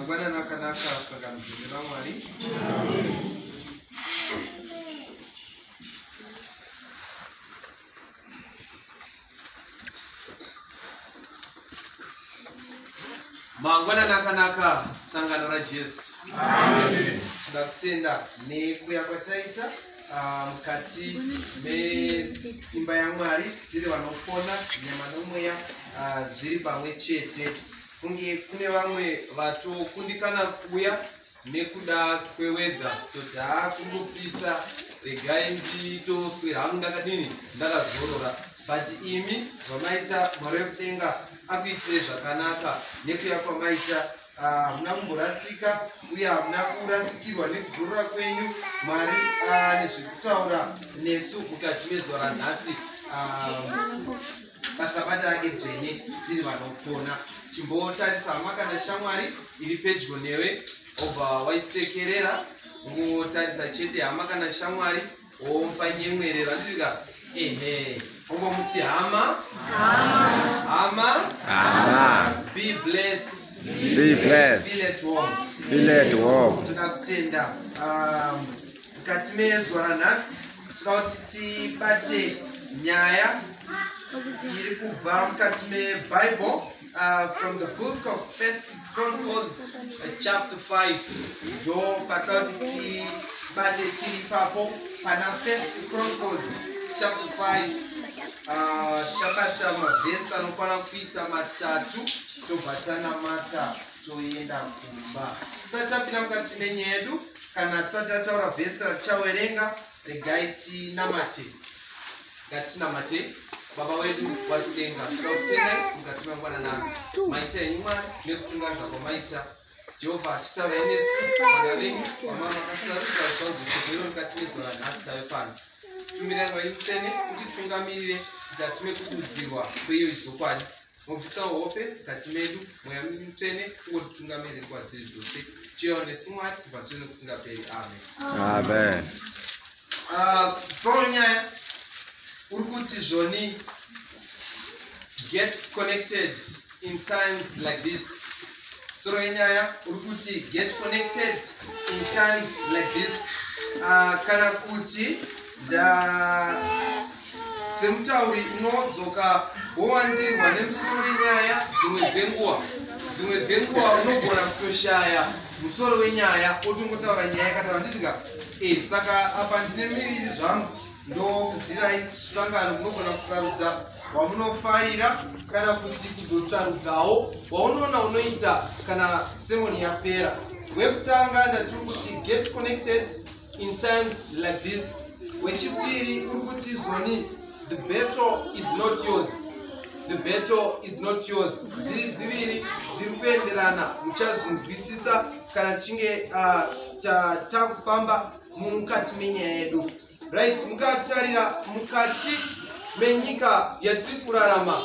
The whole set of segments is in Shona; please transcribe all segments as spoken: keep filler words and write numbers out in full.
Mangwana nakanaka sakamzira Mwari. Mangwana nakanaka sangano ra Jesu. Amen. Ndakutenda nekuya kwataita mukati meimba yaMwari tiri vanopona nyama nomweya zviri pamwe chete. Kunge kune vamwe vatokundikana kuuya nekuda kwewedha toti haa kungopisa regai nditoswera hangu ndakadini ndakazorora, but imi vamaita Mwari wekudenga akuitire zvakanaka nekuya kwamaita. Hamuna kumborasika uye hamuna kurasikirwa nekuzorora kwenyu. Mwari nezvekutaura nesu mukati mezuva ranhasi pasabata rake dzvene tiri vanopona. Chimbotarisa hama kana shamwari iri pedyo newe obva waisekerera, ngotarisa chete hama kana shamwari womupa nyemwerero andika ehe ongomuti hama hama hama be blessed. Be blessed. Feel at home. Feel at home. Tunakutenda mukati mezuva ranhasi toda kuti tibate nyaya iri kubva mukati meBible from the book of First Chronicles uh, chapter five. Do patoda kuti tibate tiri ipapo pana First Chronicles chapter five. Chakata mavhesi anokwana kuita matatu tobvatana mata toenda kumba. Tisati tapinda mukati menyaya yedu kana tisati tataura vhesi ratichaverenga, regai tinamate. Ngatinamate. Baba wedu vari kudenga, tinokutendai mukati mangwananano. Maita enyu Mwari nekutungamidza kwamaita. Jehovha achitaura nesu vana venyu vamama vakasarudza zvanzi kugwero mukati mezuva ranhasi tave pano. Tumirai Mweya Mutsvene kuti tungamirire kuti atume kududzirwa kweiyo zvokwadi. Mubvisawo hope mukati medu, Mweya Mutsvene ungotitungamirire nguva dziri dzose. Tichiyawo nesu Mwari kubva zvino kusingaperi. Amen. Amen. Toro nyaya uri kuti zvoni get connected in times like this. Soro yenyaya uri kuti get connected in times like this. Kana kuti da semutauri unodzoka wowandirwa nemusoro wenyaya dzimwe dzenguva dzimwe dzenguva unogona kutoshaya musoro wenyaya otongotaura nyaya yakataura nditika e saka apa ndine miviri zvangu ndokuzivai sangano munogona kusarudza wamunofarira kana kuti kuzosarudzawo waunoona unoita kana semoni yapera. Wekutanga ndatiri kuti get connected in times like this. Wechipiri uri kuti zvoni the battle is not yours. The battle is not yours. Dziri dziviri dziri kuenderana, muchazvinzwisisa kana tichinge takufamba mukati menyaya yedu. Right, mukatarira mukati menyika yatiri kurarama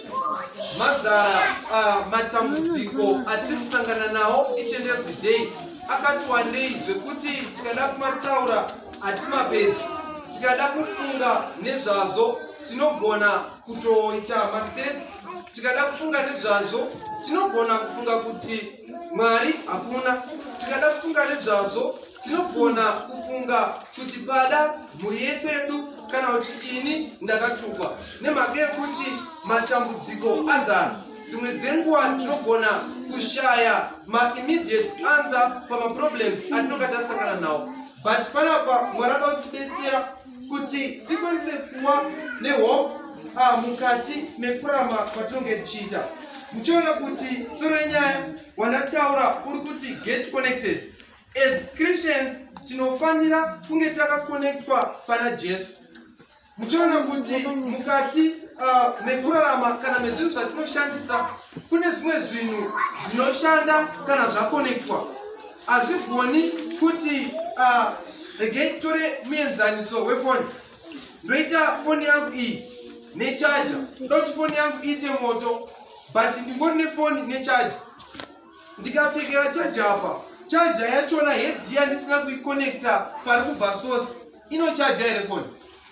mazara matambudziko atiri kusangana nawo each and every day akati wandei zvekuti tikada kumataura hatimapedzi. Tikada kufunga nezvazvo tinogona kutoita masters. Tikada kufunga nezvazvo tinogona kufunga kuti Mwari hakuna. Tikada kufunga nezvazvo tinogona kufunga kuti pada mhuri yedu kana kuti ini ndakatukwa nemhaka yekuti matambudziko azara. Dzimwe dzenguva tinogona kushaya ma-immediate answer pamaproblems atinonga tasangana nawo, but panapa Mwari akatibetsera kuti tikwanise kuva nehope mukati mekurarama kwatinonge tichiita. Muchiona kuti soro yenyaya wandataura uri kuti get connected. As Christians tinofanira kunge takakonectwa pana Jesu. Muchiona kuti mukati mekurarama kana mezvinhu zvatinoshandisa kune zvimwe zvinhu zvinoshanda kana zvakonectwa. Hazvigoni kuti regai tore muenzaniso wefoni. Ndoita foni yangu iyi nechaja, ndoda kuti foni yangu iite moto, but ndingori nefoni nechaja. Ndikapfekera chaja apa, chaja yachona hedhi yandisina kuikonekta pari kubva source inochaja here foni?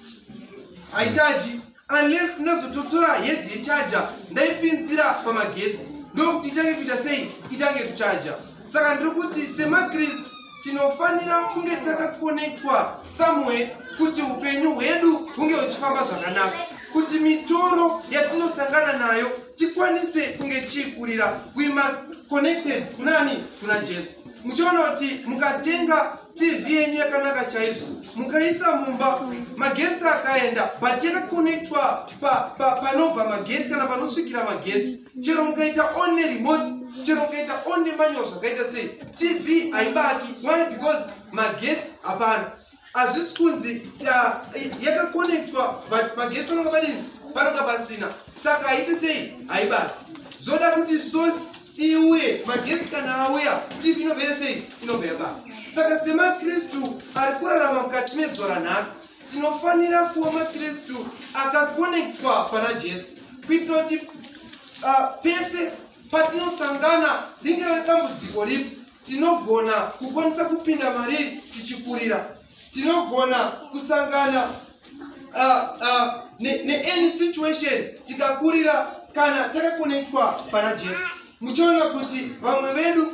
Haichaji unless ndazototora hedhi yechaja ndaipinzira pamagetsi ndokuti itange kuita sei, itange kuchaja. Saka ndiri kuti semakristu tinofanira kunge takakonectwa somewhere kuti upenyu hwedu hunge uchifamba zvakanaka, kuti mitoro yatinosangana nayo tikwanise kunge chikurira. We must connected kunani? Kuna Jesu. Muchiona kuti mukatenga T V yenyu yakanaka chaizvo, mukaisa mumba, magetsi akaenda, but yakakonectwa pa, pa, panobva magetsi kana panosvikira magetsi, chero mukaita only remote, chero mukaita only manual zvakaita sei, T V haibaki. Why? Because magetsi hapana. Hazvisi kunzi uh, yakakonectwa but magetsi panonga padini, panonga pasina, saka haiti sei, haibaki. Zvoda kuti source iuye, magetsi kana auya, T V inobva sei, inobva yabaki. Saka semakristu ari kurarama mukati mezuva ranhasi, tinofanira kuva makristu akakonectwa pana Jesu, kuitira kuti uh, pese patinosangana ringave dambudziko ripi, tinogona kukwanisa kupinda mariri tichikurira, tinogona kusangana uh, uh, ne, ne any situation tikakurira kana takakonectwa pana Jesu. Muchiona kuti vamwe vedu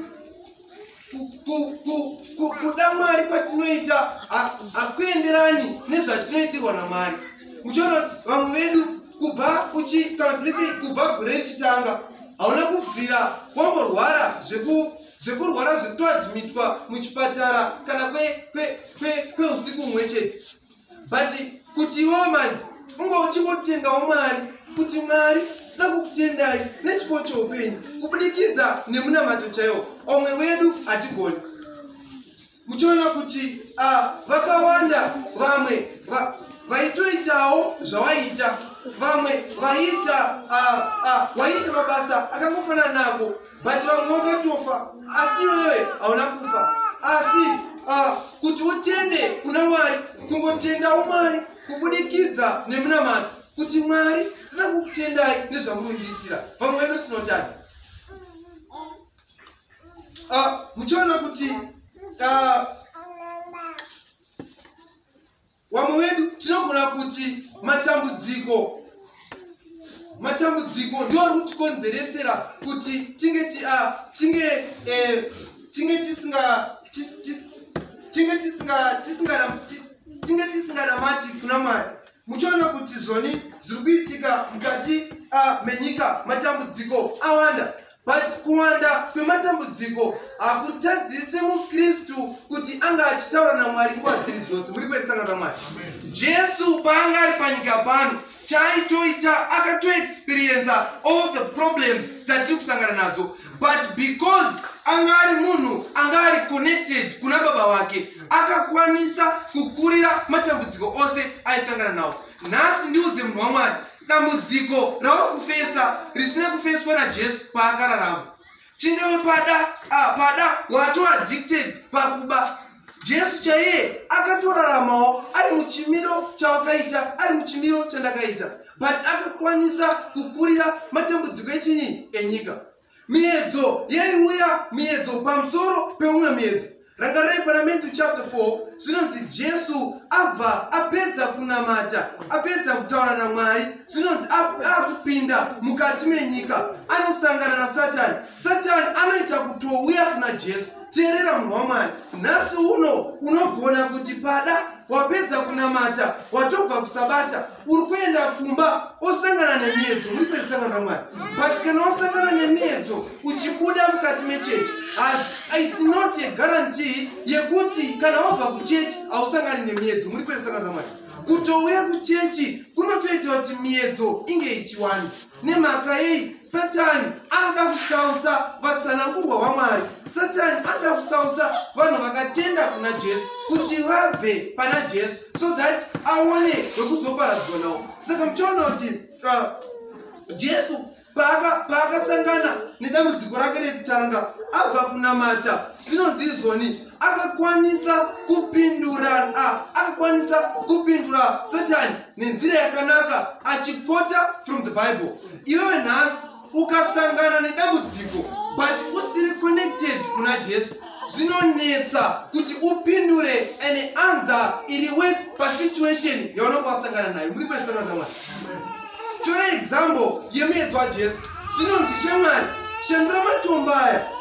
kuda Mwari kwatinoita hakuenderani nezvatinoitirwa naMwari. Muchiona kuti vamwe vedu kubva uchi kana kuti kubva gore chitanga hauna kubvira wamborwara zvekurwara zvekutoadhimitwa muchipatara kana kweusiku umwe chete, but kuti iwewe manje unge uchingotendawo Mwari kuti Mwari ndakukutendai nechipo choupenyu kubudikidza nemunamato chaiwo. Omwe wedu hatigoni. Muchiona kuti uh, vakawanda vamwe vaitoitawo zvawaita, vamwe vaita uh, uh, waita mabasa akangofanana nako, but vamwe vakatofa, asi iwewe hauna kufa. Asi uh, kuti utende kuna Mwari, kungotendawo Mwari kubudikidza nemunamato kuti Mwari ndakukutendai nezvamurundiitira. Vamwe vedu tinotadza. Uh, muchiona kuti uh, wamwe wedu tinogona kuti matambudziko matambudziko ndio ari kutikonzeresera kuti tinge uh, tinge eh, tinge tisinga tinge tisinga tisinga tinge tisinganamati kuna Mwari. Muchiona kuti zvoni zviri kuitika mukati uh, menyika, matambudziko awanda, but kuwanda kwematambudziko hakutadzise mukristu kuti anga achitaura naMwari nguva dziri dzose. Muri perisangana naMwari. Jesu paanga ari panyika pano, chaitoita akatoexperienza all the problems dzatiri kusangana nadzo, but because anga ari munhu anga ari connected kuna baba wake, akakwanisa kukurira matambudziko ose aisangana nawo. Nhasi ndiudze munhu waMwari, dambudziko rauri kufesa risina kufeswa naJesu paakararama. Chingewe pada ah, pada wato addicted pakuba, Jesu chaiye akatoraramawo ari muchimiro chawakaita, ari muchimiro chandakaita, but akakwanisa kukurira matambudziko echinyi enyika. Miedzo yaiuya, miedzo pamusoro peumwe miedzo. Rangarai pana Matthew chapter four, zvinonzi Jesu abva apedza kunamata, apedza kutaura naMwari, zvinonzi akupinda mukati menyika, anosangana na Satani. Satani anoita kutouya kuna Jesu. Teerera munhu waMwari, nhasi uno unogona kuti pada wapedza kunamata, watobva kusabata, uri kuenda kumba osangana nemiedzo. Muri perisangana naMwari. But kana osangana nemiedzo uchibuda mukati mechechi, it's not a guarantee yekuti kana wabva kuchechi hausangani nemiedzo. Muri perisangana naMwari. Kutouya kuchechi kunotoita kuti miedzo inge ichiwanda. Nemhaka yei Satani anoda kutsausa vatsanangurwa vaMwari. Satani anoda kutsausa vanhu vakatenda kuna Jesu kuti vabve pana Jesu, so that aone wekuzoparadzwa nawo. Saka muchiona kuti uh, Jesu paakasangana nedambudziko rake rekutanga, abva kunamata, zvinonzi izvoni akakwanisa kupindura ah, akakwanisa kupindura Satani nenzira yakanaka, achikota from the Bible. Iwe nhasi ukasangana nedambudziko but usiri connected kuna Jesu, zvinonetsa kuti upindure ane anza iriwe pasituation yaunenge wasangana nayo. Muri pesangana naMwari. Tora example yemiedzo waJesu. Zvinonzi shamwari, shandura matombo aya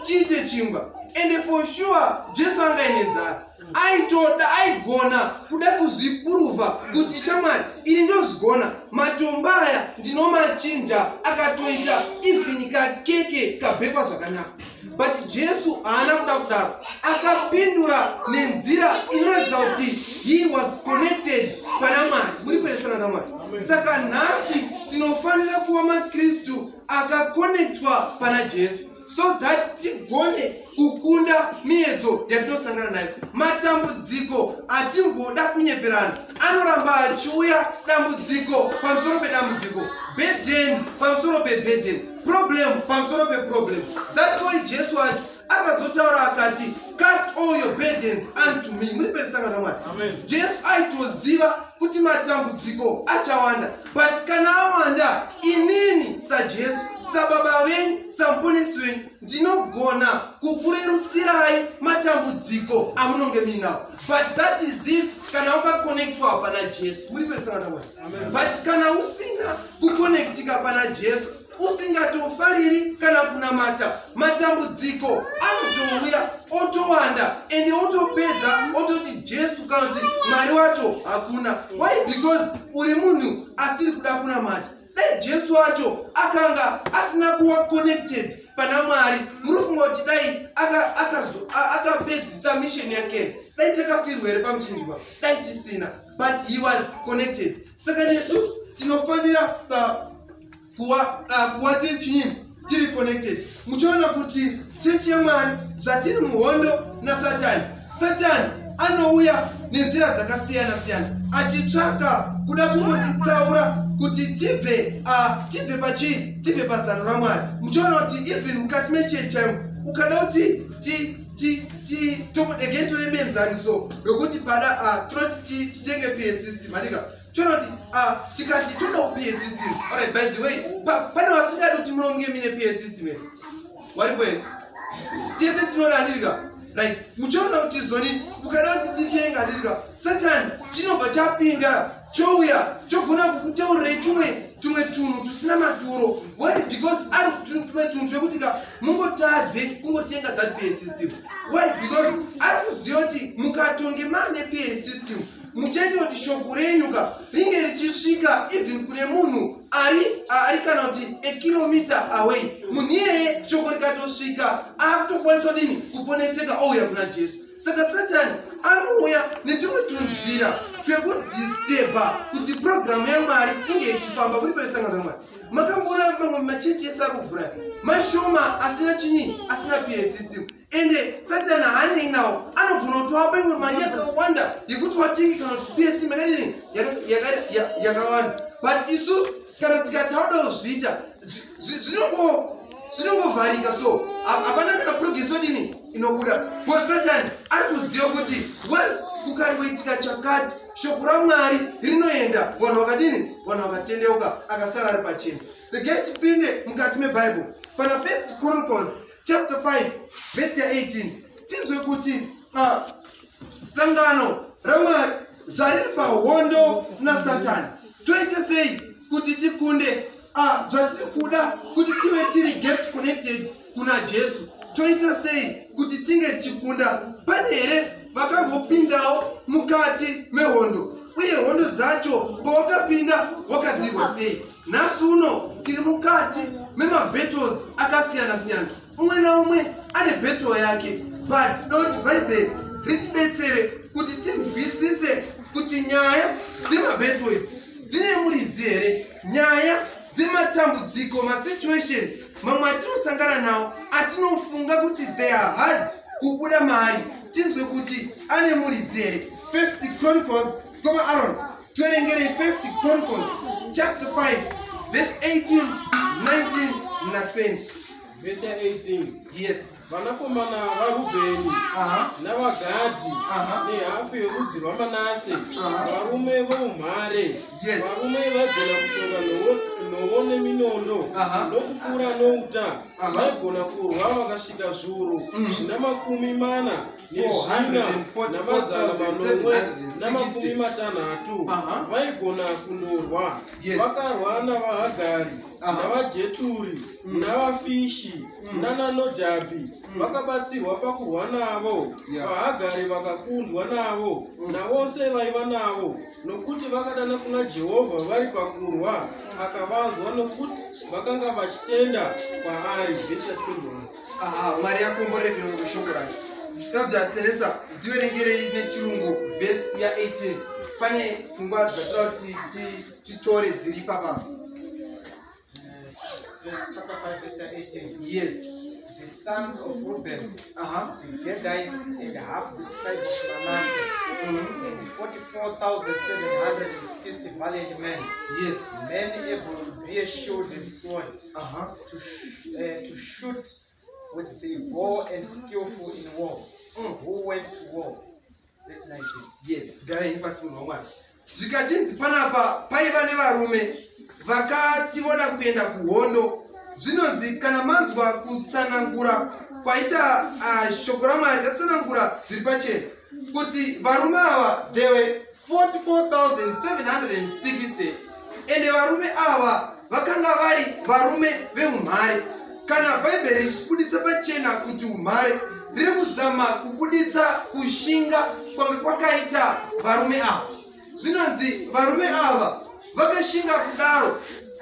chiite chingwa. And for sure Jesu angaine nzara aitoda aigona kuda kuzvipuruva kuti shamwari ini ndozvigona matombo aya ndinomachinja akatoita even kakeke kabhekwa zvakanaka. But Jesu haana kuda kudaro, akapindura nenzira inoratidza kuti he was connected pana Mwari. Muri kuesana naMwari. Saka nhasi tinofanira kuva maKristu akakonectwa pana Jesu, so that tigone kukunda miedzo yatinosangana nayo. Matambudziko atimboda kunyeperana anoramba achiuya, dambudziko pamusoro pedambudziko, burden pamusoro peburden, problem pamusoro peproblem. That's why Jesu acho akazotaura akati cast all your burdens unto me. Muri pesangana naMwari. Jesu aitoziva kuti matambudziko achawanda, but kana awanda, inini saJesu, sababa venyu, samuponesi wenyu, ndinogona kukurerutsirai matambudziko amunonge muinawo. But that is if kana ukakonectwa pana Jesu. Muri pesangana naMwari. But kana usina kukonectika pana Jesu, usingatofariri kana kunamata, matambudziko anotouya otowanda ende otopedza ototi Jesu kana kuti Mwari wacho hakuna. Why? Because uri munhu asiri kuda kunamata. Dai Jesu wacho akanga asina kuwa connected pana Mwari, murufunga kuti dai akapedzisa mission yake, dai takafirwa here pamuchinjikwa, dai tisina. But he was connected. Saka Jesu tinofanira kuwa kuwa tiri tiri connected. Muchiona kuti chechi yaMwari zvatiri muhondo naSatani. Satani anouya nenzira dzakasiyana siyana achitsvaka kuda kungotitsaura kuti tibve tibve pachi tibve pazano raMwari. Muchiona kuti even mukati mechechi chaimu ukada kuti ti ti ti again tore menzaniso yokuti pada troti titenge P A system andika chona kuti tikati toda ku P A system. Alright, by the way, pana wasingadi kuti munomunge mine P A system here. Wari kwenu tese tinoda andika, right? Muchiona kuti zoni ukada kuti titenga andika, Satani chinobva chapinda chouya chogona kukutaurirai tumwe tumwe tunhu tusina maturo. Why? Because ari tumwe tunhu twekuti mungotadze kungotenga that P A system. Why? Because ari kuziva kuti mukatonge mane P A system muchaita kuti shoko renyuka ringe richisvika even kune munhu ari ari kana kuti a kilometer away. Munhu iyeye shoko rikatosvika akutokwanisa dini kuponeseka ouya kuna Jesu. Saka Satani anouya netumwe tunzira twekudisturba kuti programu yaMwari inge ichifamba. Muri pesangana naMwari. Makambona mamwe machechi esaruvhura mashoma asina chinyi asina P A system, ende Satani haanei nawo anogona kutoapa imwe mari yakawanda yekuti watengi kana kuti P A system yakawanda. But isusu kana tikatauda kuzviita zvinongovharika, so hapana kana progreso dini inobuda. Because Satani ari kuziva kuti once kukangoitika chakati shoko raMwari rinoenda, vanhu vakadini, vanhu vakatendeuka, akasara ari pachena. Regai tipinde mukati meBible pana First Chronicles chapter five verse eighteen. Tinzwe kuti sangano raMwari zvariri pahondo naSatani. Toite sei kuti tikunde zvatiri kuda kuti tive tiri get connected kuna Jesu? Toita sei kuti tinge tichikunda? Pane here vakambopindawo mukati mehondo, uye hondo dzacho pawakapinda wakadzirwa sei? Nhasi uno tiri mukati memabattles akasiyana siyana, umwe naumwe ane battle yake. But don't Bible ritibetsere kuti tinzwisise kuti nyaya dzemabattles dzine muridzi here, nyaya dzematambudziko, masituation mamwe atinosangana nawo atinofunga kuti they are hard kubuda mari, tinzwe kuti ane muridzi here. First Chronicles, koma Aaron tuerengere First Chronicles chapter five verse eighteen, nineteen na twenty. Verse eighteen. Yes. Vanakomana vaRubheni navaGadhi nehafu yerudzi rwaManase, varume voumhare, varume vaigona kushonga nhovo neminondo nokufura nouta, vaigona kurwa vakasvika zviuru zvina makumi mana nezvina namazana manomwe namakumi matanhatu. Vaigona kundorwa, vakarwa navaHagari navaJeturi navaFishi nananoja vajapi vakabatsirwa pakurwa navo, vahagari vakakundwa navo, navose vaiva navo, nokuti vakadana kuna Jehovha vari pakurwa, akavanzwa nokuti vakanga vachitenda kwaari. Vhesi twenty-one. Aha, Mwari akomborekerwe kushoko rake. Elder Teresa, ndiverengerei nechirungu vhesi ya eighteen. Pane pfungwa dzatoda kuti titore dziri papa. Chapter five, verse eighteen. Yes. The sons of Reuben, Uh-huh. the Gadites, and half the tribe of Manasseh, Mm-hmm. and forty-four thousand seven hundred sixty valiant men, Yes. men able to bear shield and sword, Uh-huh. to, sh- uh, to shoot with the bow and skillful in war, Mm. who went to war. Verse nineteen. Yes. Garai pasi munhu wamwari. Zvikachinzi panapa paiva nevarume vakati voda kuenda kuhondo. Zvinonzi kana manzwa kutsanangura kwaita uh, shoko raMwari ratsanangura zviri pachena kuti varume ava they were forty-four thousand seven hundred sixty, ende varume ava vakanga vari varume veumhare. Kana bhaibheri richibuditsa pachena kuti umhare riri kuzama kubuditsa kushinga kwanga kwakaita varume ava. Zvinonzi varume ava vakashinga kudaro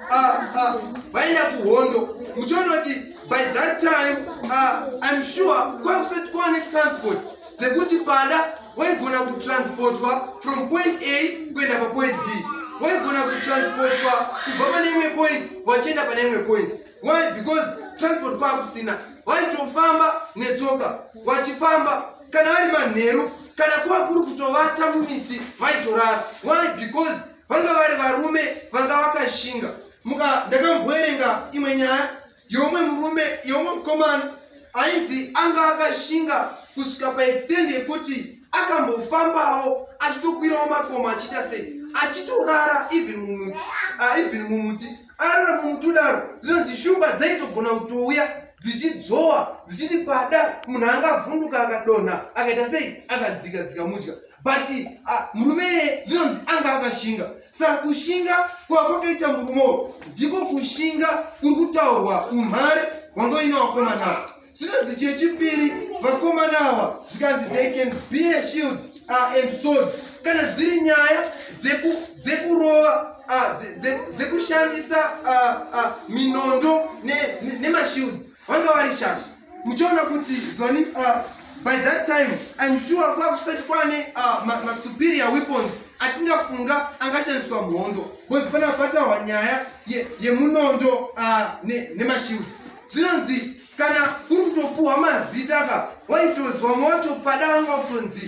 vaenda kuhondo. Muchiona kuti by that time uh, I'm sure kwakusati kwane transport dzekuti pada waigona kutransportwa from point A kuenda pa point B, waigona kutransportwa kubva pane imwe point wachienda pane imwe point. Why? Because transport kwakusina, waitofamba netsoka, wachifamba kana vari manheru kana kuva kuri kutovata mumiti vaitorara. Why? Because vanga vari varume vanga vakashinga. Muka ndakamboerenga imwe nyaya yomwe murume yomwe mukomana ainzi anga akashinga kusvika paextend yekuti akambofambawo achitokwirawo makomo achiita sei achitorara even mumuti uh, even mumuti arara mumuti udaro. Zvinonzi shumba dzaitogona kutouya dzichidzowa dzichiti pada munhu angavhunduka akadonha akaita sei akadzika dzika mudya. But uh, murume zvinonzi anga akashinga. Saka kushinga kwa kwakaita murumewo ndiko kushinga kuri kutaurwa umhare wanga uina vakomana ava. Zvinonzi chechipiri vakomana ava zvikanzi they can be a shield uh, and sword. Kana dziri nyaya dzekurova dzekushandisa uh, uh, minondo nemashields vanga vari shasha. Muchiona kuti zvoni uh, by that time I'm sure kwakusati kwane uh, masuperior weapons atingafunga angashandiswa muhondo, because pana patawa nyaya yemunondo nemashield. Zvinonzi kana kuri kutopuhwa mazita ka waitozwa moto pada vanga kutonzi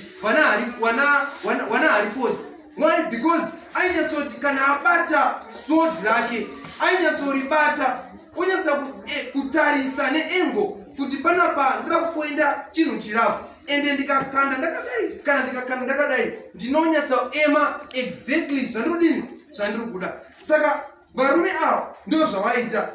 wana haripotsi. Why? Because ainyatsoti kana abata sword rake ainyatsoribata unyatsa kutarisa neengo kuti panapa ndira kuenda chinhu chirapo, ende ndikakanda ndakadai kana ndikakanda ndakadai ndinonyatsa ema exactly zvandirodini zvandiri kuda. Saka varume ava ndo zvavaita.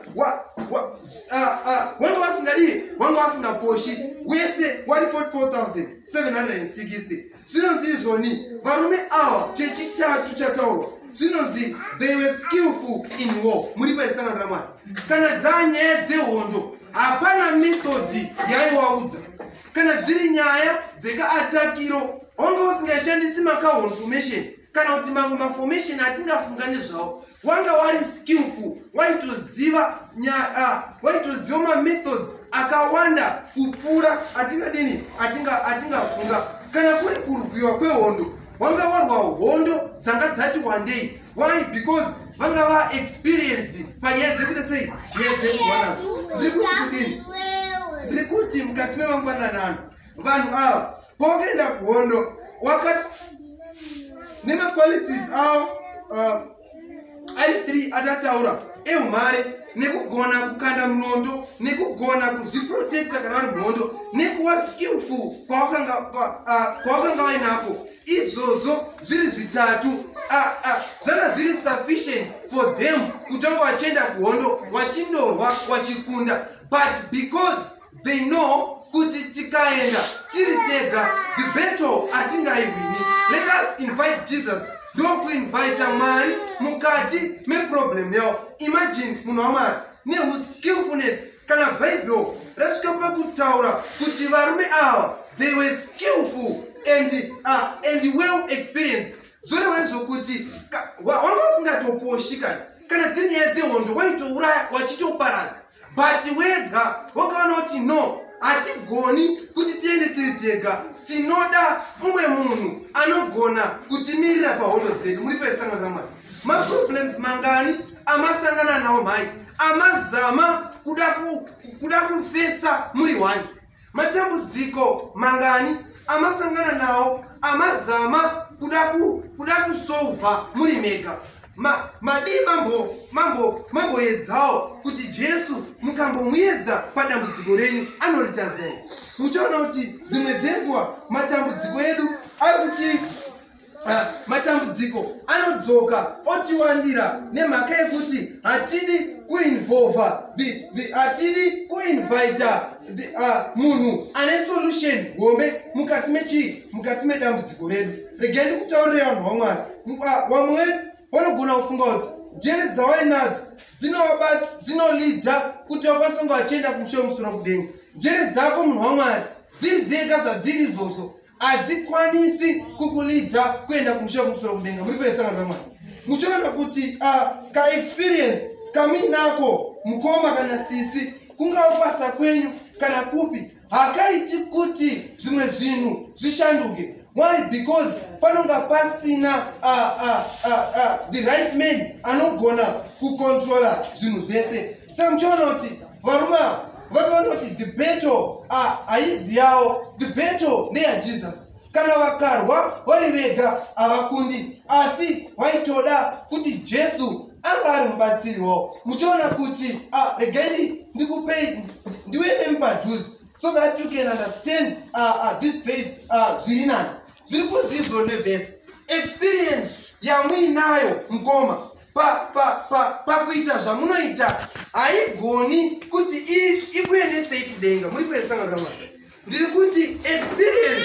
Wanga vasingadii, wanga vasingaposhi, wese wari forty-four thousand seven hundred sixty. Zvinonzi izvoni varume ava chechitatu chataurwa zvinonzi they were skillful in war. Muri paisangano raMwari kana dzanyaya dzehondo hapana metodi yaivaudza. Kana dziri nyaya dzekaatakiro wanga usingashandisi makahon formation kana kuti mamwe maformation atingafunga nezvavo. Wanga wari skillful, waitoziva uh, waitoziva mamethods akawanda kupfuura atingadini atingafunga. Kana kuri kurwiwa kwehondo wanga warwa hondo dzanga dzati wandei. Why? Because vanga va experienced panyaya dzekuita sei nyaya dzekuwanadzo. Ndiri kuti kudini, ndiri kuti mukati memangwananano vanhu ava pawakaenda kuhondo waka nemaqualities avo uh, ari three atataura eumhare nekugona kukanda munondo nekugona kuzviprotecta kana vari muhondo nekuva skillful kwavakanga vainapo. Izvozvo zviri zvitatu zvanga zviri sufficient for them kuti vanga vachienda kuhondo vachindorwa vachikunda. But because they know kuti tikaenda tiri tega the battle hatingaihwini, let us invite Jesus. Ndokuinvita Mwari mukati meproblem yavo. Imagine munhu waMwari nehusskillfulness kana Bible rasvika pakutaura kuti varume ava they were skillful and uh, and well experienced. Zvoreva zvokuti wanga usingatokoshika kana dziri nyaya dzehondo waitouraya wachitoparadza, but wega wakaona kuti no, hatigoni kuti tiende tiri tega, tinoda umwe munhu anogona kutimirira pahondo dzedu. Muri pesangana ramai maproblems mangani amasangana nawo mhai amazama kuda ku kuda kufesa muri wani, matambudziko mangani amasangana nawo amazama kuda ku kuda kusolva muri mega ma madi mambo mambo mambo yedzao kuti Jesu mukambomuyedza padambudziko renyu anoritadzai. Muchaona kuti dzimwe dzenguva matambudziko edu ari kuti uh, matambudziko anodzoka otiwandira nemhaka yekuti hatidi kuinvolva the the hatidi kuinvita the uh, munhu ane solution hombe mukati mechi mukati medambudziko redu. Regai kutaurira vanhu vamwari vamwe vanogona kufunga kuti njere dzawainadzo dzinovabatsa dzinolidha kuti vakwanise kunge vachienda kumusoro musoro kudenga. Njere dzako munhu wamwari dziri dzega zvadziri izvozvo hadzikwanisi kukulidha kuenda kumusoro musoro kudenga. Muri pesangana vamwari muchiona kuti uh, ka experience kamuinako mukoma kana sisi kungava basa kwenyu kana kupi hakaiti kuti zvimwe zvinhu zvishanduke. Why? Because panonga pasina uh, uh, uh, uh, the right man anogona kucontrola zvinhu zvese. Saka muchiona kuti varume vakaona kuti the battle haizi yavo, the battle neyaJesus. Kana vakarwa vari vega havakundi, asi vaitoda kuti Jesu anga ari mubatsiri wavo. Muchiona kuti regai ndikupei ndiuende mupadhuze so that you can understand uh, uh, this face zviri nani zviri kunzi izvo nevhesi. Experience yamuinayo mukoma pakuita zvamunoita haigoni kuti ikuendesei kudenga. Muri pesangana ramai ndiri kuti experience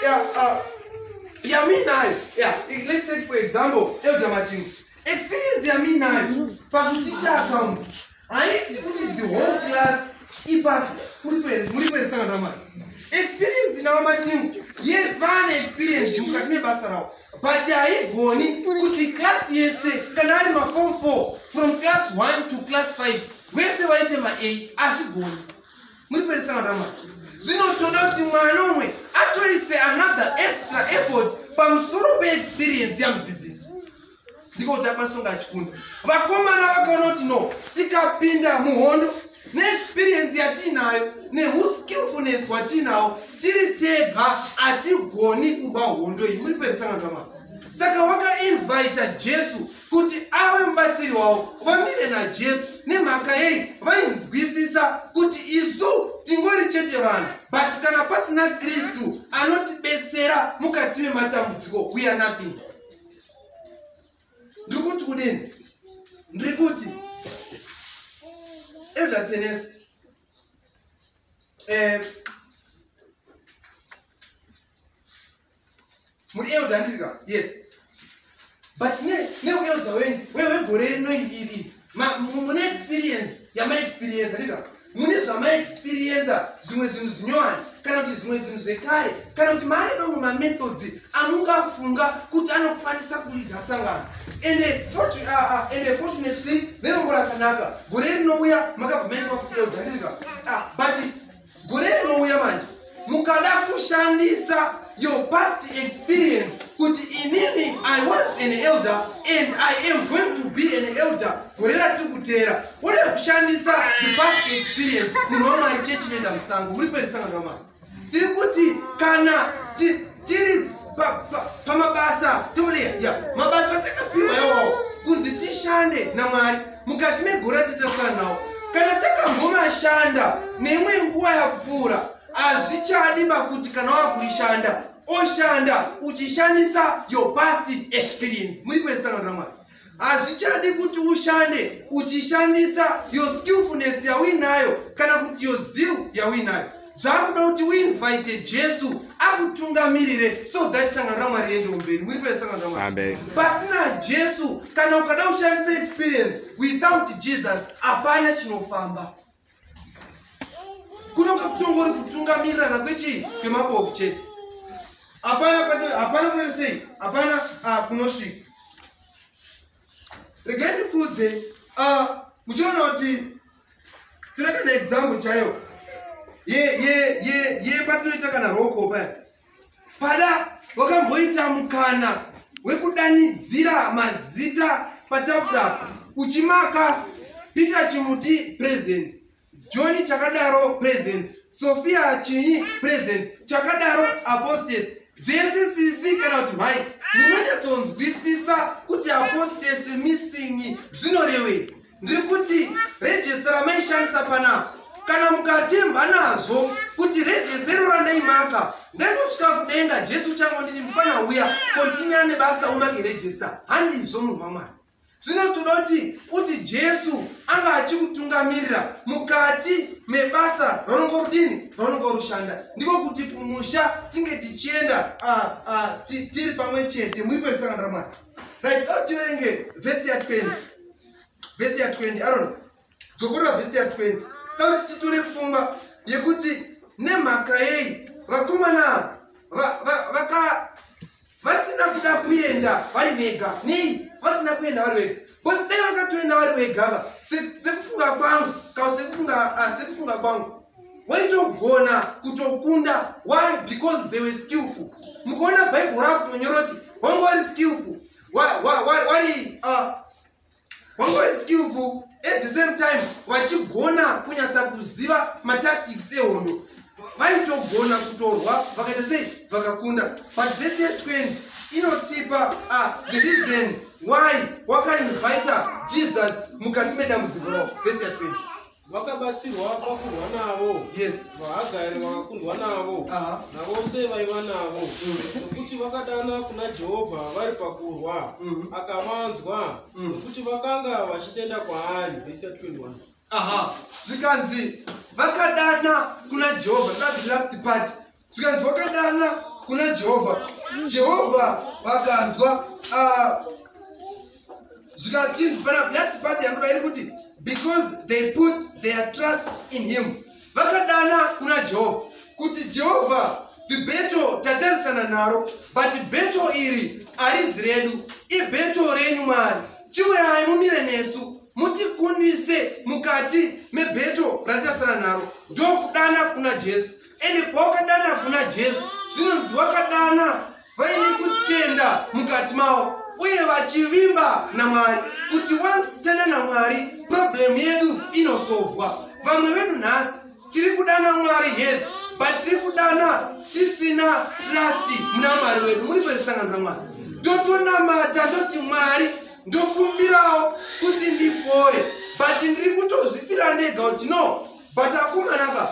yamuinayo. Let's take for example Elder Machingu. Experience yamuinayo pakuticha accounts haiti kuti the whole class ipasi. Muri pesangana ramai experience nawo Machingu, yes vane experience mukati mebasa ravo, but haigoni kuti class yese kana ari maform four from class one to class five wese vaite ma-A hazvigoni. Muri pesangana ramai zvinotoda kuti mwana umwe atoise another extra effort pamusoro peexperience yamudzidzisi ndiko kuti akwanisa kunge achikunda. Vakomana vakaona kuti no, tikapinda muhondo neexperience yatinayo neuskillfulness watinawo tiri tega hatigoni kuba hondo iyi. Muri pesangana ramai saka wakainvita Jesu kuti ave mubatsiri wavo, vamire naJesu nemhaka yei vainzwisisa kuti isu tingori chete vanhu, but kana pasina Kristu anotibetsera mukati mematambudziko we are nothing. Ndiri kuti kudini? Ndiri kuti Elder Tenesi eh muri elder ndika yes, but ne ne elder when wewe gore no iri ma mune experience ya ma experience ndika mune zvama experience zvimwe zvinhu zvinyowani kana kuti zvimwe zvinhu zvekare kana kuti mari mamwe ma methods amungafunga kuti anokwanisa kuliga sangano. Ende fortunately uh, ende fortunately verongora kanaka gore rinouya makabvumirwa kuti elder ndika ah but gore rinouya manje mukada kushandisa your past experience kuti inini I was an elder and I am going to be an elder. Gorera tikutera uri kushandisa the past experience munhu wamai chechi menda musango. Muri pesangana ramai tiri kuti kana tiri pamabasa tore ya mabasa takapiwa yawo kunzi tishande naMwari mukati megore titasangana nawo. Kana takambomashanda neimwe nguva yakupfuura hazvichadi pakuti kana wakuishanda oshanda uchishandisa your past experience. Muri pesangana ramai hazvichadi kuti ushande uchishandisa your skillfulness yauinayo kana kuti your zeal yauinayo. Zvakuda kuti uinvite Jesu akutungamirire so that sangano raMwari riende umberi. Muri pesangana ramai pasina Jesu kana ukada kushandisa experience without Jesus hapana chinofamba. kunonga kutongori kutungamirirana kwechi kwemabofu chete. Hapana kwato hapana kwese hapana ah kunosvika. Regai ndikudze ah muchiona kuti tireka na example chayo ye ye ye ye patinoita kana roko pa pada wakamboita mukana wekudanidzira mazita patafura uchimaka Peter Chimuti president, Johnny Chakadaro president, Sophia Chini president, Chakadaro apostate. Jesse sisi kana kuti hai munonyatsonzwisisa kuti apostate missing zvinorewe ndiri kuti register maishandisa panapa kana mukatemba nazvo kuti register randaimaka ndanosvika kudenga Jesu changu ndiri mufana uya continue nebasa umake register handizvo munhu wamwari. Zvino toda kuti uti Jesu anga achikutungamirira mukati mebasa ronongorudini ronongorushanda ndiko kuti kumusha tinge tichienda ah ah tiri pamwe chete muipesanga ndamwari. Right, tiverenge verse ya twenty. Verse ya twenty, I don't know. Dzokora verse ya twenty. Tauri titore pfungwa yekuti nemhaka yei vakomana vaka vasina kuda kuenda vari vega. Nei vasina kuenda vari vega. Bosi dai vakatoenda vari vega sekufunga kwangu kana sekufunga sekufunga kwangu waitogona kutokunda. Why? Because they were skillful. Mukaona Bible rakutonyoroti wangu vari skillful vari uh wangu vari skillful at the same time vachigona kunyatsa kuziva matactics ehondo vaitogona kutorwa vakaita sei vakakunda. But verse twenty inotipa uh, the reason why wakainvita Jesus mukati medambudziko ravo. Verse twenty vakabatsirwa pakurwa navo. Yes, vahagari vakakundwa navo navose vaiva navo nokuti vakadana kuna Jehovha vari pakurwa akavanzwa nokuti vakanga vachitenda kwaari. Verse twenty-one. aha zvikanzi vakadana kuna Jehovha. That's the last part. Zvikanzi vakadana kuna Jehovha, Jehovha vakanzwa. uh, zvikachinzi pana last part yanguda iri kuti because they put their trust in him. Vakadana kuna Jehovha kuti Jehovha bheto tatarisana naro, but bheto iri harizi redu, ibheto renyu Mwari. Chiuyai mumire nesu mutikundise mukati mebheto ratarisana naro. Ndokudana kuna Jesu. Ende pawakadana kuna Jesu zvinonzi wakadana vaine kutenda mukati mavo uye vachivimba naMwari kuti once tenda naMwari problem yedu inosolvwa. Vamwe vedu nhasi tiri kudana Mwari, yes, but tiri kudana tisina trust muna Mwari wedu. Muri perisangano raMwari ndotonamata ndoti Mwari ndokumbirawo kuti ndipore, but ndiri kutozvifira ndega kuti no, but akumanaka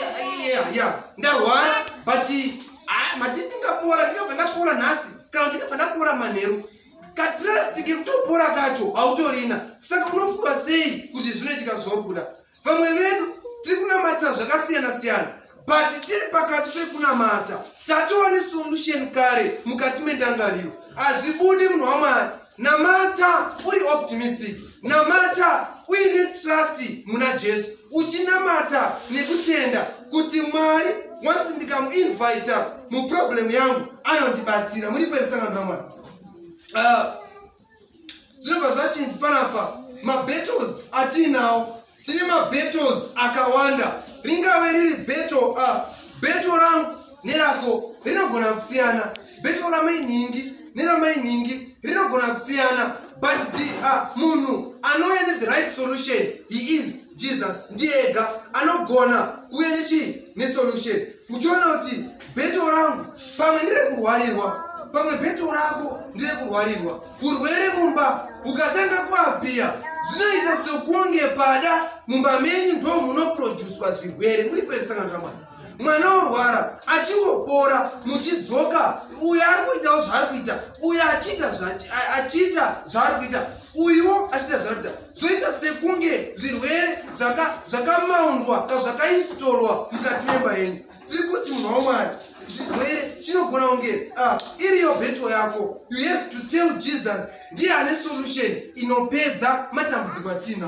ya ndarwara, but ah mati ndingapora ndingabva ndapora nhasi kana ndingabva ndapora manheru katrust kekutopora kacho hautorina. Saka unofunga sei kuti zvinoitika zvokuda? Vamwe vedu tiri kunamata zvakasiyana siyana, but tiri pakati pekunamata tatoone solution kare mukati mendangariro. Hazvibudi munhu waMwari. Namata uri optimistic, namata uine trust muna Jesu, uchinamata nekutenda kuti Mwari once ndikamuinvite muproblem yangu anondibatsira. Muri perisangano naMwari. uh, zvinobva zvachinzi panapa mabattles atinawo. Tine mabattles akawanda. Ringave riri battle uh, battle rangu nerako rinogona kusiyana, battle ramainyingi neramainyingi rinogona kusiyana, but the uh, munhu anouya the right solution, he is Jesus. Ndiye ega anogona kuuya nechi nesolution. Muchiona kuti battle rangu pamwe ndire kurwarirwa, pamwe battle rako ndire kurwarirwa. Urwere mumba ukatanga kuapia zvinoita sekunge pada mumba menyu ndo munoproducwa zvirwere. Muri perisangano raMwari. Mwana orwara achingopora muchidzoka uyu ari kuitawo zvaari kuita, uyu achiita achiita zvaari kuita, uyuwo achiita zvaari kuita, zvoita sekunge zvirwere zvakamaundwa kana zvakainstolwa mukati memba yenyu. Tiri kuti munhu waMwari zvirwere chinogona kunge ah iriyo bheto yako. You have to tell Jesus ndiye ane solution inopedza matambudziko atinawo.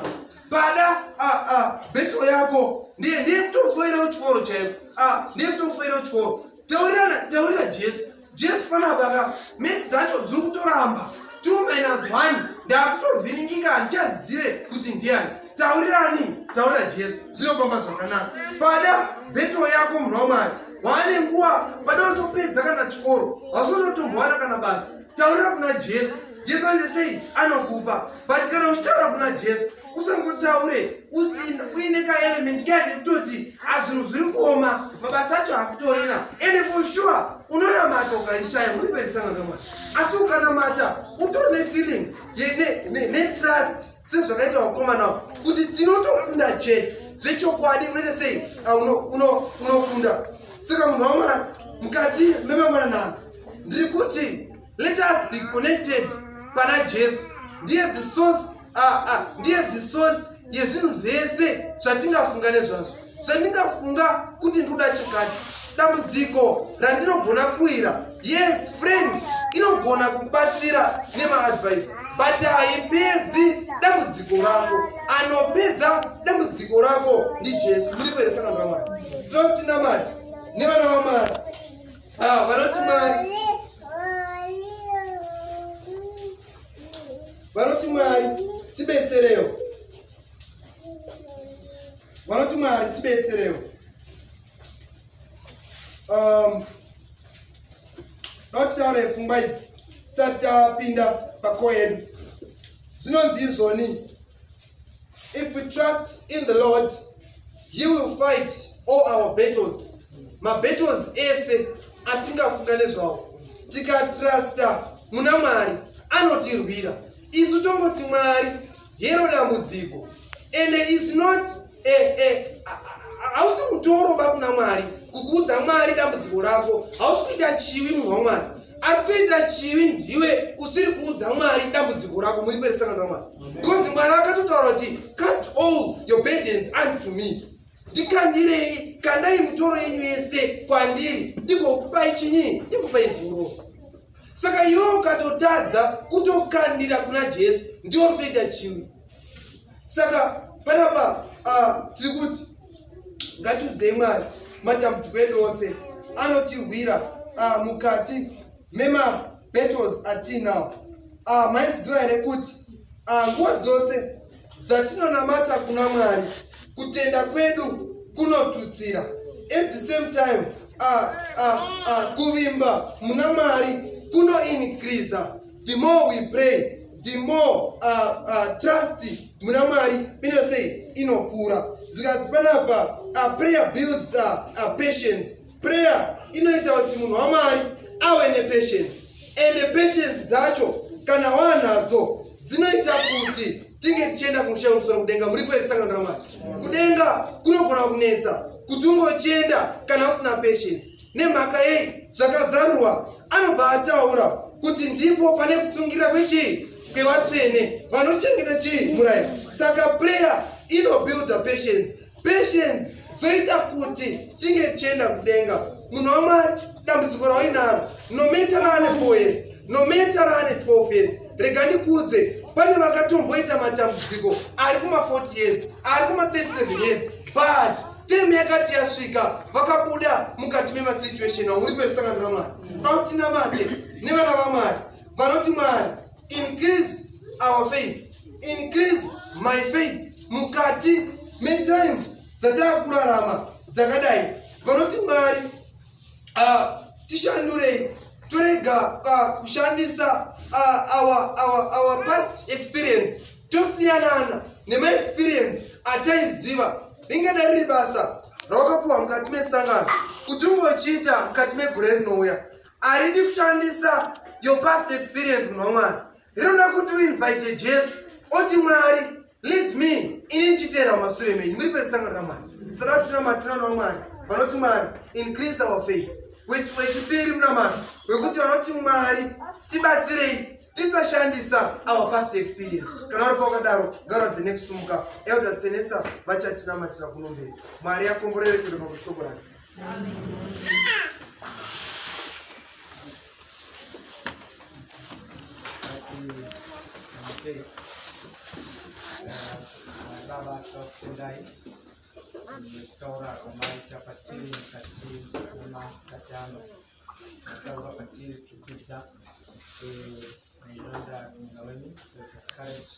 pada ah ah beto yako ndiye ndiye kutofoira uchikoro chaipo ah ndiye kutofoira uchikoro taurirana taurira Jesu Jesu panapa meti dzacho dziri kutoramba two minus one ndakutovhiringika handichazive kuti ndiani. Taurirani taurira Jesu zvinofamba zvakanaka. Pada beto yako munhu waMwari waane nguva pada utopedza kana chikoro hausototombowana kana basa taurira kuna Jesu. Jesu andesei anokupa but kana uchitaura kuna Jesu usangotaure usina uine kaelement kake kutoti azvinhu zviri kuoma mabasa acho akutorina ende for sure unonamata ukarishaya muri perisanga naMwari asi ukanamata utori nefeeling netrust sezvakaita wakomana kuti tinotokunda che zvechokwadi unoita sei unokunda. Saka munhu waMwari mukati memangwananhano ndiri kuti let us be connected pana Jesu ndiye the source ah ah ndiye the source yezvinhu zvese zvatingafunga nezvazvo. Zvandingafunga kuti ndikuda chikati dambudziko randinogona kuwira yes friend inogona kukubatsira nemaadvice but haipedzi dambudziko rako. Anopedza dambudziko rako ndi Jesu. Muri peresana naMwari tinotinamati nevana vaMwari ah vanoti Mwari vanoti Mwari tibetserewo vanoti Mwari tibetserewo. um ndotaura pfungwa idzi tisati tapinda pakoyedu zvinonzi izvoni if we trust in the Lord he will fight all our battles. Mabattles ese atingafunga nezvawo tikatrusta muna Mwari anotirwira. Isu tongoti Mwari hero dambudziko ende is not hausi mutoro ba kuna Mwari kukuudza Mwari dambudziko rako hausi kuita chiwi munhu waMwari arikutoita chiwi ndiwe usiri kuudza Mwari dambudziko rako. Muri perisana naMwari because Mwari akatotaura kuti cast all your burdens unto me. Ndikandirei kandai mutoro yenyu yese kwandiri ndigokupai chinyi ndikupai zuro. Saka iwe ukatotadza kutokandira kuna Jesu ndiwo kutoita chiwi. Saka panapa uh, tiri kuti ngatiudzei Mwari matambudziko edu ose anotirwira uh, mukati mema battles atinawo. uh, maiziva here kuti uh, nguva dzose dzatinonamata kuna Mwari kutenda kwedu kunotutsira. At the same time uh, uh, uh, kuvimba muna Mwari kuno increase. The more we pray the more uh, uh, trust muna Mwari inosei inokura. Zvikati panapa uh, prayer builds uh, uh, patience. Prayer inoita kuti munhu waMwari ave nepatience ende patience dzacho kana wanadzo dzinoita kuti tinge tichienda kumusha musoro kudenga. Muri kuedzisanga naMwari kudenga kunogona kunetsa kuti ungochienda kana usina patience. Nemhaka yei zvakazarurwa anobva ataura kuti ndipo pane kutsungirira kwechi kwevatsvene vanochengeta chii murayiro. Saka prayer inobuilda patience. Patience dzoita kuti tinge tichienda kudenga. Munhu waMwari dambudziko rawainaro no matter rane four years no matter rane twelve years rega ndikudze pane vakatomboita matambudziko ari kuma forty years ari kuma thirty-seven years but time yakati yasvika vakabuda mukati memasituation avo. Muri perisanga naMwari nautinamate nevana vaMwari vanoti Mwari increase our faith increase my faith mukati metime dzatakurarama dzakadai. Vanoti Mwari uh, tishandurei torega uh, kushandisa uh, our, our, our past experience tosiyanana nema experience ataiziva ringadai riri basa rawakapuwa mukati mesangano kuti ungochiita mukati megore rinouya. Haridi kushandisa your past experience munhu waMwari. Rinoda kuti uinvite Jesu oti Mwari lead me ini nchiteera mumashure menyu. Muri perisanga naMwari saka tinamatina naMwari vanoti Mwari increase our faith. Wechipiri munamata wekuti vanoti Mwari tibatsirei tisashandisa our past experience. Kana uri pakadaro ngaradze nekusumuka eudzatsenesa vachatinamatira kunomberi. Mwari yakomborere kudoka kushoko rake. Baba tendai kutaura kwamaita patiri mukati memasikati ano kutaura patiri kukwidza mailonda muna wenyu courage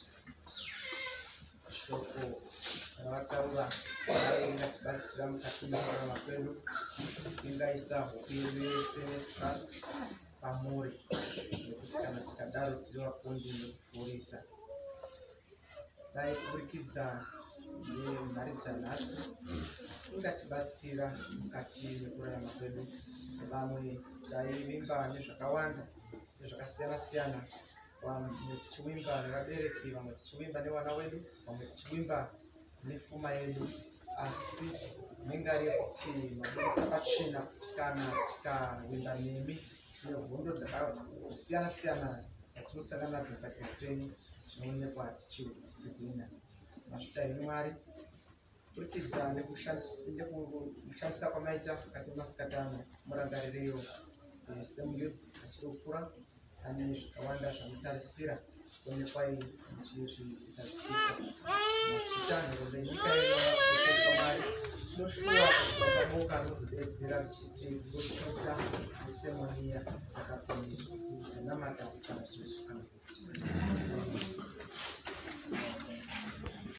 shoko ravataura ringatibatsira mukati mekurarama kwedu tingaisa hope yedu yese netrust pamuri nekuti kana tikadaro tiri vakundi nekupfuurisa. Dai kuburikidza nemhari dzanhasi ingatibatsira mukati mekurarama kwedu. Vamwe taivimba nezvakawanda nezvakasiyana siyana, vamwe tichivimba nevabereki, vamwe tichivimba nevana vedu, vamwe tichivimba nepfuma yedu, asi nengari yekuti mabuditsa pachena kuti kana tikavimba nemi tine hondo dzakasiyana siyana dzatinosangana nadzo mukati mepenyu tinoonekwa tichizvigwina. Masvita imi Mwari kurikidza nekushandisa kwamaita mukati memasikati ano murangarireyo semuyuth achiri kukura ane zvakawanda zvamutarisira kuonekwai muchizvisadzikisa. Masvita nhero renyika yedu Mwari tinoshuva kuti boka rinozodedzera richiti kuburikidza nesemoniya yakaponeswa tinamata zita raJesu. Amen.